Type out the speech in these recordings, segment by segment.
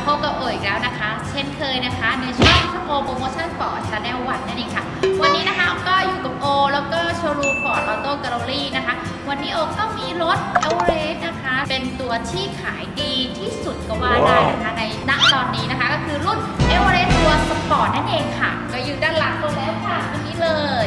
บกับโออีกแล้วนะคะเช่นเคยนะคะในช่องโอโปรโมชั่นฟอร์ดชาแนลวันนั่นเองค่ะวันนี้นะคะก็อยู่กับโอแล้วก็โชว์รูมฟอร์ดออโต้แกลเลอรี่นะคะวันนี้โอก็มีรถเอเวอเรสต์นะคะเป็นตัวที่ขายดีที่สุดก็ว่าได้นะคะในณตอนนี้นะคะก็คือรุ่นเอเวอเรสต์ตัวสปอร์ตนั่นเองค่ะก็อยู่ด้านหลังตัวแล้วค่ะตัวนี้เลย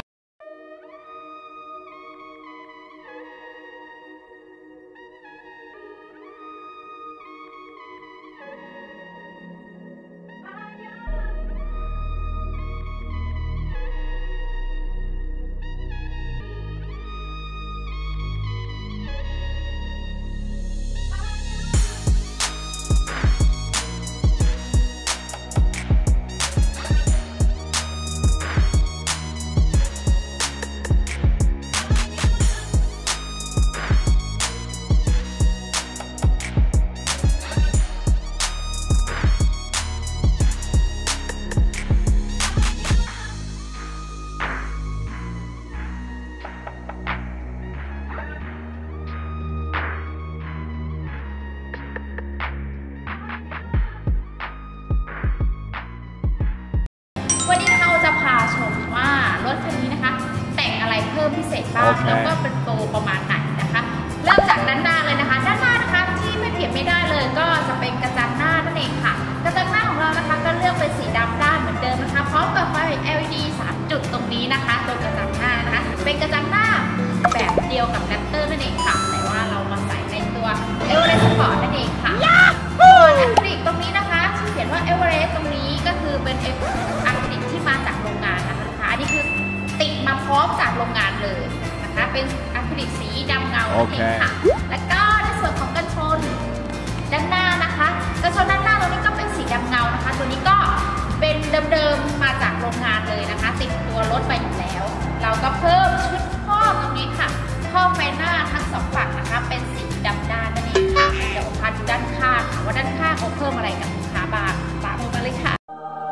วันนี้นะคะเราจะพาชมว่ารถคันนี้นะคะแต่งอะไรเพิ่มพิเศษบ้างแล้วก็เป็นโปรประมาณไหนนะคะเริ่มจากด้านหน้าเลยนะคะด้านหน้านะคะที่ไม่เปลี่ยนไม่ได้เลยก็จะเป็นกระจังหน้านั่นเองค่ะกระจังหน้าของเรานะคะก็เลือกเป็นสีดำด้านเหมือนเดิมนะคะพร้อมกับไฟ LED 3 จุดตรงนี้นะคะตรงกระจังหน้านะคะเป็นกระจังหน้าแบบเดียวกับแรปเตอร์นั่นเองค่ะแต่ว่าเรามาใส่ในตัวเอเวอเรสต์สปอร์ตนั่นเองค่ะส่วนอะคริลิกตรงนี้นะคะที่เขียนว่าเอเวอเรสต์ตรงนี้ก็คือเป็นอะคริลิกที่มาจากโรงงานนะคะลูกค้าอันนี้คือติดมาพร้อมจากโรงงานเลยนะคะเป็นอะคริลิกสีดำเงานั่นเองค่ะแล้วก็ในส่วนของกันชนด้านหน้านะคะกันชนด้านหน้าตรงนี้ก็เป็นสีดำเงานะคะตัวนี้ก็เป็นเดิมๆมาจากโรงงานเลยนะคะติดตัวรถไปอยู่แล้วเราก็เพิ่มชุดครอบตรงนี้ค่ะครอบไฟหน้าทั้งสองฝั่งนะคะเป็นสีดำด้านนั่นเองค่ะเดี๋ยวผมพาดูด้านข้างค่ะว่าด้านข้างเขาเพิ่มอะไรกับลูกค้าบ้างตามมาเลยค่ะ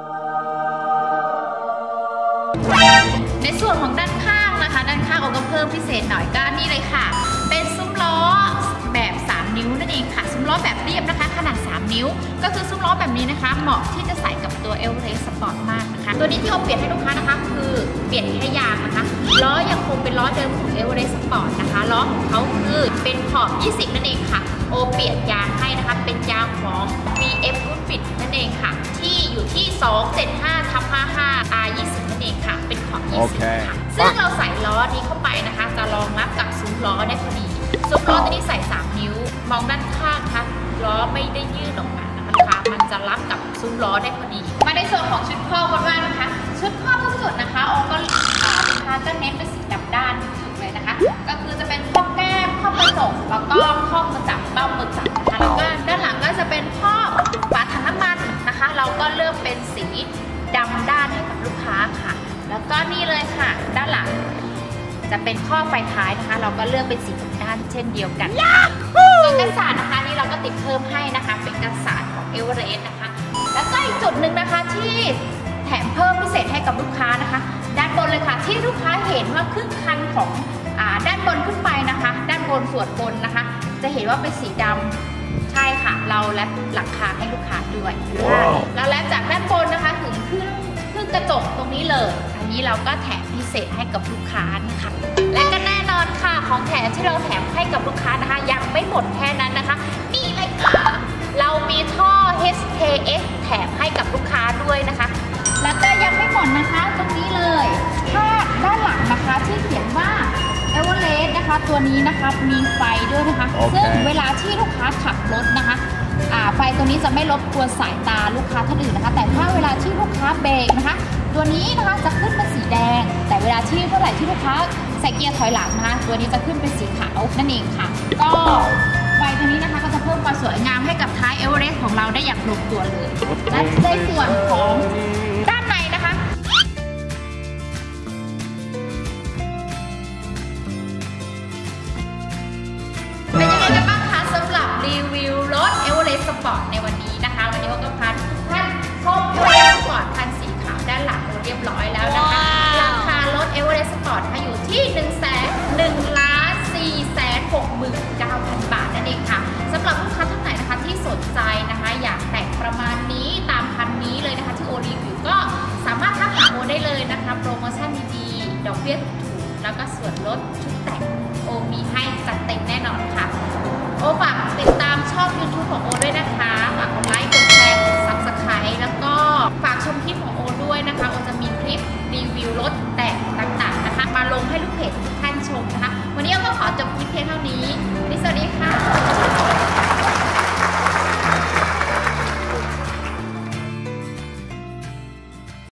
ในส่วนของด้านข้างนะคะด้านข้างเราก็เพิ่มพิเศษหน่อยก็นี่เลยค่ะเป็นซุ้มล้อแบบ3 นิ้วนั่นเองค่ะซุ้มล้อแบบเรียบนะคะขนาด3 นิ้วก็คือซุ้มล้อแบบนี้นะคะเหมาะที่จะใส่กับตัวเอเวอเรสต์สปอร์ตมากนะคะตัวนี้ที่เราเปลี่ยนให้ลูกค้านะคะคือเปลี่ยนแค่ยางนะคะล้อยังคงเป็นล้อเดิมของเอเวอเรสต์สปอร์ตนะคะล้อของเขาคือเป็นขอบ20นั่นเองค่ะโอเปลี่ยนยางให้นะคะเป็นยางของ BF รุ่นปิดนั่นเองค่ะที่อยู่ที่ 275/55 R20 นั่นเองค่ะเป็นขอบ20ค่ะซึ่งเราใส่ล้อนี้เข้าไปนะคะจะรองรับกับซุ้มล้อได้พอดีซุ้มล้อตัวนี้ใส่3 นิ้วมองด้านข้างค่ะล้อไม่ได้ยืดออกมานะคะมันจะรับกับซุ้มล้อได้พอดีมาในส่วนของชุดครอบกันบ้างนะคะชุดครอบทุกจุดนะคะโอก็ลูกค้าจะเน้นเป็นสีดำด้านทุกจุดเลยนะคะก็คือจะเป็นครอบแก้มครอบกระจกแล้วก็ครอบมือจับเบ้ามือจับนะคะแล้วก็ด้านหลังก็จะเป็นครอบฝาถังน้ำมันนะคะเราก็เลือกเป็นสีดำด้านให้กับลูกค้าค่ะแล้วก็นี่เลยค่ะด้านหลังจะเป็นข้อไฟท้ายนะคะเราก็เลือกเป็นสีด้านเช่นเดียวกันส่วนกันศาสตร์นะคะนี่เราก็ติดเพิ่มให้นะคะเป็นกันศาสตร์ของเอเวอเรสต์นะคะแล้วก็อีกจุดหนึ่งนะคะที่แถมเพิ่มพิเศษให้กับลูกค้านะคะด้านบนเลยค่ะที่ลูกค้าเห็นว่าครึ่งคันของด้านบนขึ้นไปนะคะด้านบนส่วนบนนะคะจะเห็นว่าเป็นสีดำใช่ค่ะเราแลปหลังคาให้ลูกค้าด้วยแล้วแลปจากด้านบนนะคะถึงขึ้นกระจกตรงนี้เลยอันนี้เราก็แถมพิเศษให้กับลูกค้านะคะและก็แน่นอนค่ะของแถมที่เราแถมให้กับลูกค้านะคะยังไม่หมดแค่นั้นนะคะนี่เลยค่ะเรามีท่อ HKS แถมให้กับลูกค้าด้วยนะคะแล้วก็ยังไม่หมดนะคะตรงนี้เลยถ้าด้านหลังนะคะที่เขียนว่าเอเวอเรสต์นะคะตัวนี้นะคะมีไฟด้วยนะคะซึ่งเวลาที่ลูกค้าขับรถนะคะไฟตัวนี้จะไม่รบกวนสายตาลูกค้าท่านอื่นนะคะแต่ถ้าเวลาที่ลูกค้าเบรกนะคะตัวนี้นะคะจะขึ้นเป็นสีแดงแต่เวลาที่เมื่อไหร่ที่ลูกค้าใส่เกียร์ถอยหลังนะคะตัวนี้จะขึ้นเป็นสีขาวนั่นเองค่ะก็ไฟตัวนี้นะคะก็จะเพิ่มความสวยงามให้กับท้ายเอเวอเรสต์ของเราได้อย่างลงตัวเลยและในส่วนของด้านในนะคะเป็นยังไงกันบ้างคะสำหรับรีวิวรถเอเวอเรสต์สปอร์ตในวันนี้นะคะวันนี้โอก็พาทุกท่านชมเอเวอเรสต์สปอร์ตคันสีขาวด้านหลังเรียบร้อยแล้วนะคะราคารถเอเวอเรสต์สปอร์ตอยู่ที่ 1,1,469,000 บาทนั่นเองค่ะสำหรับลูกค้าท่านไหนนะคะที่สนใจนะคะอยากแต่งประมาณอกเบี้ยถูกแล้วก็ส่วนลดชุดแต่งโอมีให้จัดเต็มแน่นอนค่ะโอฝากติดตามช่อง YouTube ของโอด้วยนะคะ